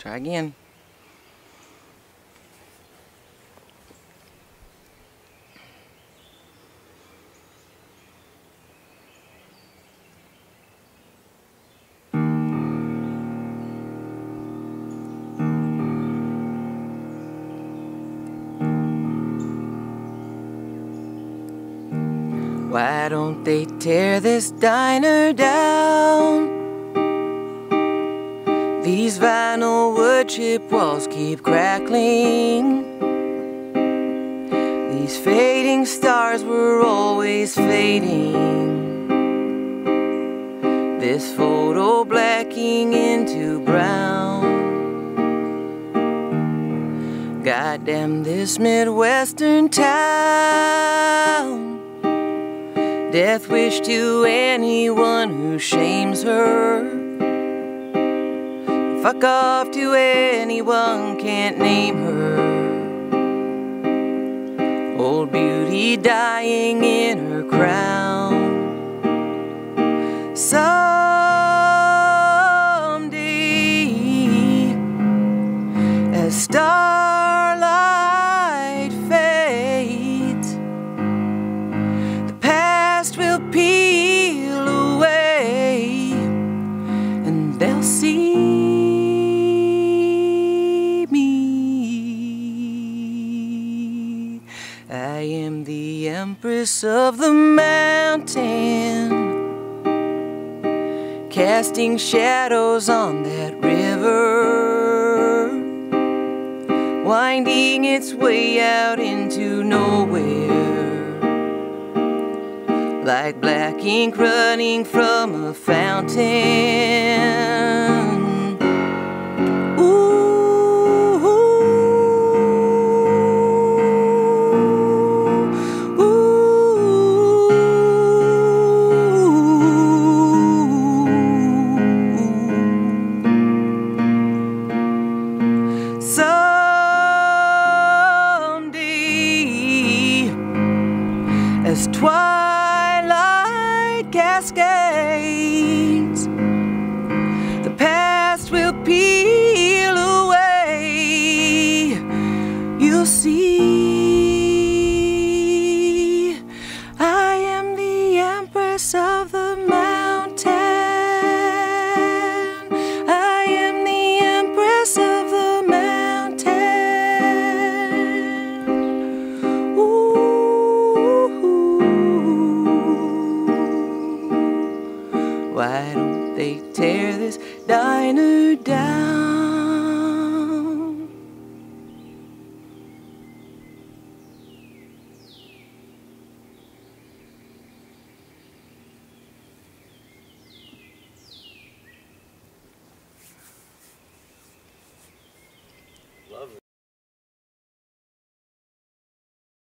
Try again. Why don't they tear this diner down? These vinyl wood chip walls keep crackling. These fading stars were always fading. This photo blacking into brown. Goddamn this Midwestern town. Death wish to anyone who shames her. Fuck off to anyone can't name her. Old beauty dying in her crown. Someday, as starlight fades, the past will peel away, and they'll see me. I am the empress of the mountain, casting shadows on that river, winding its way out into nowhere, like black ink running from a fountain. Someday, as twilight cascades, the past will peel away. You'll see I am the empress of the mountain. I am the empress of the mountain. Why don't they tear this diner down?